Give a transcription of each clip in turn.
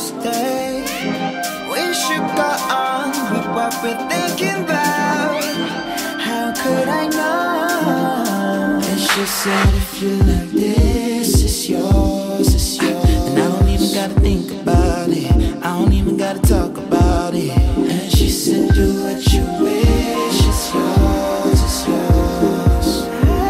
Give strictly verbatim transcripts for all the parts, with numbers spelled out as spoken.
stay. We should go on with what we're thinking about. How could I know? And she said, if you like this, it's yours, it's yours. And I don't even gotta think about it, I don't even gotta talk about it. And she said, do what you wish, it's yours, it's yours.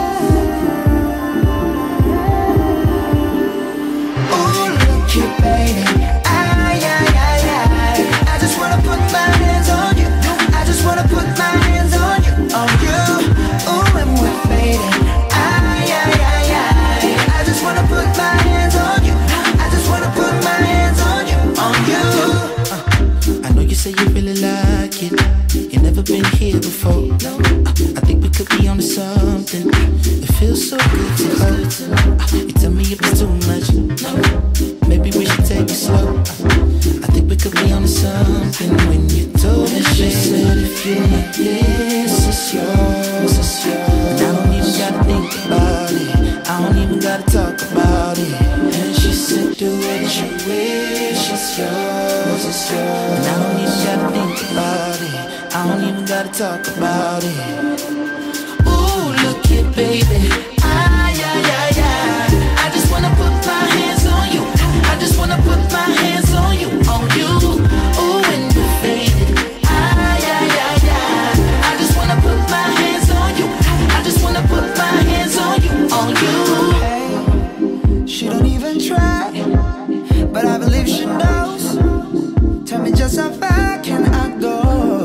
Oh, look you, baby, ay, ay, ay, ay. I just wanna put my hands on you, I just wanna put my hands on you, on you. Ooh, and we're fading, ay, ay, ay, ay. I just wanna put my hands on you, I just wanna put my hands on you, on you. uh, I know you say you really like it, you never been here before. uh, I think we could be on to something, it feels so good to hold. uh, You tell me if it's too much, maybe we should take it slow. uh, I think we could be on to something when you told me. She said, if you like this, it's yours, it's yours. And I don't even gotta think about it, I don't even gotta talk about it. And she said, do what you wish, it's yours, it's yours. And I don't even gotta think about it, I don't even gotta talk about it. Ooh, look here, baby, ay, ay, ay, ay. I just wanna put my hands on you, I just wanna put my hands on you, on you. Ooh, and we're faded, ay, ay, ay, ay. I just wanna put my hands on you, I just wanna put my hands on you, on you. Hey, she don't even try, but I believe she knows. Tell me just how far can I go?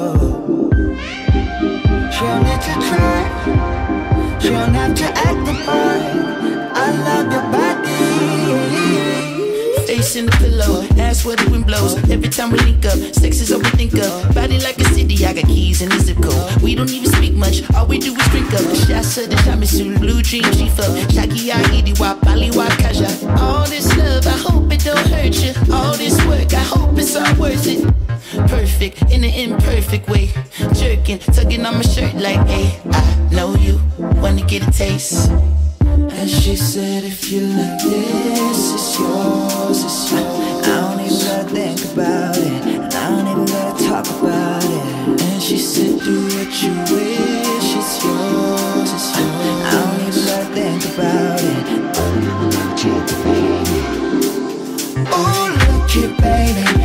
She don't need to try, she don't have to act the part. I love your body. Face in the pillow, ass where the wind blows. Every time we link up, sex is all we think of. Body like a city, I got keys in the zip code. We don't even speak much, all we do is drink up. Shasa the Jamisu, blue dream chief up. Shaki ya idi wa pali wa kaja. All this love, I hope it don't hurt you. All this work, I hope it's all worth it. Perfect, in an imperfect way. Jerking, tugging on my shirt like, hey, I know you wanna get a taste. And she said, if you like this, it's yours, it's yours. I don't even gotta think about it, and I don't even gotta talk about it. And she said, do what you wish, it's yours, it's yours. I don't even gotta think about it, I don't even gotta talk about it. Oh, look here, baby,